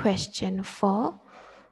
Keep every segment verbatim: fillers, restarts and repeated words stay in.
question four.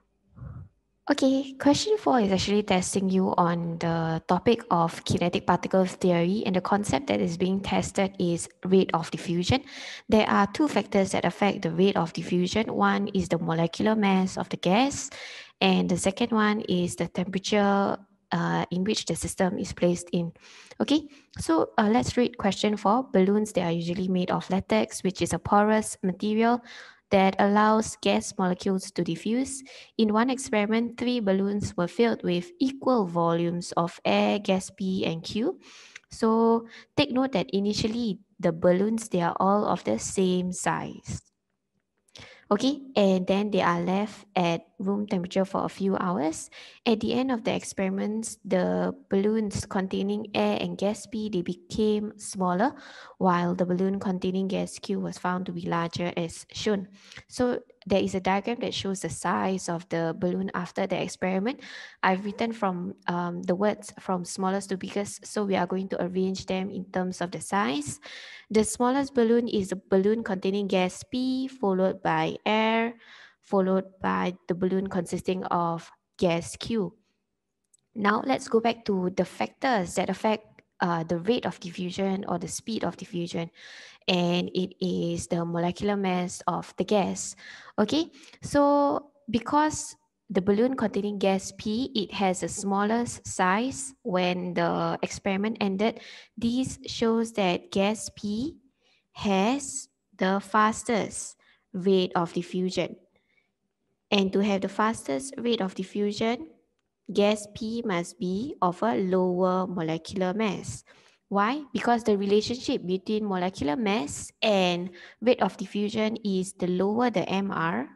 Okay, question four is actually testing you on the topic of kinetic particle theory, and the concept that is being tested is rate of diffusion. There are two factors that affect the rate of diffusion. One is the molecular mass of the gas, and the second one is the temperature uh, in which the system is placed in. Okay, so uh, let's read question four. Balloons, they are usually made of latex, which is a porous material that allows gas molecules to diffuse. In one experiment, three balloons were filled with equal volumes of air, gas P, and Q. So take note that initially the balloons, they are all of the same size. Okay, and then they are left at room temperature for a few hours. At the end of the experiments, the balloons containing air and gas P, they became smaller, while the balloon containing gas Q was found to be larger as shown. So there is a diagram that shows the size of the balloon after the experiment. I've written from um, the words from smallest to biggest, so we are going to arrange them in terms of the size. The smallest balloon is a balloon containing gas P, followed by air, followed by the balloon consisting of gas Q. Now let's go back to the factors that affect uh, the rate of diffusion or the speed of diffusion, and it is the molecular mass of the gas. Okay, so because the balloon containing gas P, it has the smallest size when the experiment ended. This shows that gas P has the fastest rate of diffusion. And to have the fastest rate of diffusion, gas P must be of a lower molecular mass. Why? Because the relationship between molecular mass and rate of diffusion is the lower the M R,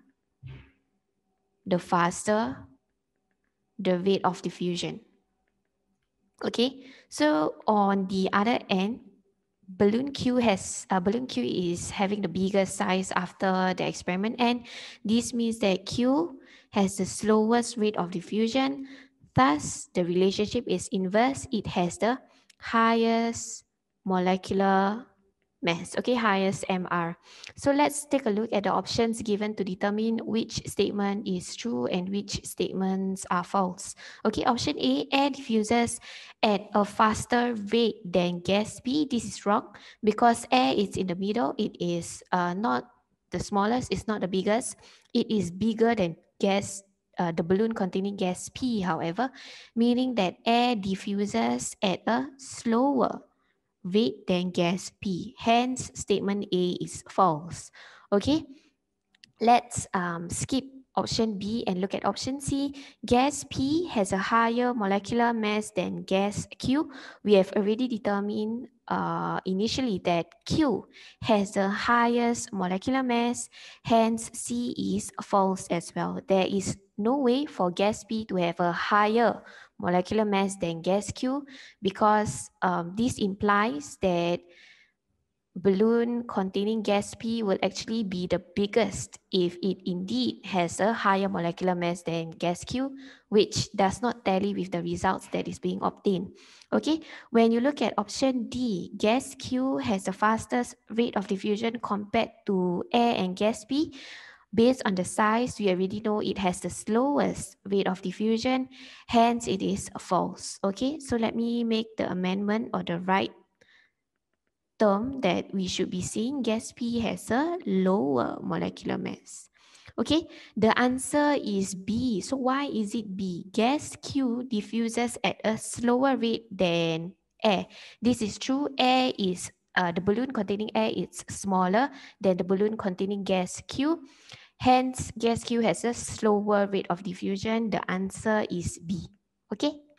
the faster the rate of diffusion. Okay, so on the other end, balloon Q has uh, balloon Q is having the biggest size after the experiment, and this means that Q has the slowest rate of diffusion. Thus, the relationship is inverse. It has the highest molecular mass, okay, highest M R. So let's take a look at the options given to determine which statement is true and which statements are false. Okay, option A, air diffuses at a faster rate than gas P. This is wrong because air is in the middle. It is uh, not the smallest, it's not the biggest. It is bigger than gas, uh, the balloon containing gas P, however, meaning that air diffuses at a slower rate than gas P. Hence, statement A is false. Okay, let's um, skip option B and look at option C. Gas P has a higher molecular mass than gas Q. We have already determined uh, initially that Q has the highest molecular mass, hence C is false as well. There is no way for gas P to have a higher molecular mass than gas Q because um, this implies that balloon containing gas P will actually be the biggest if it indeed has a higher molecular mass than gas Q, which does not tally with the results that is being obtained. Okay, when you look at option D, gas Q has the fastest rate of diffusion compared to air and gas P. Based on the size, we already know it has the slowest rate of diffusion, hence it is false. Okay, so let me make the amendment or the right term that we should be seeing. Gas P has a lower molecular mass. Okay, the answer is B. So why is it B? Gas Q diffuses at a slower rate than air. This is true. Air is uh, the balloon containing air is smaller than the balloon containing gas Q. Hence, gas Q has a slower rate of diffusion. The answer is B. Okay,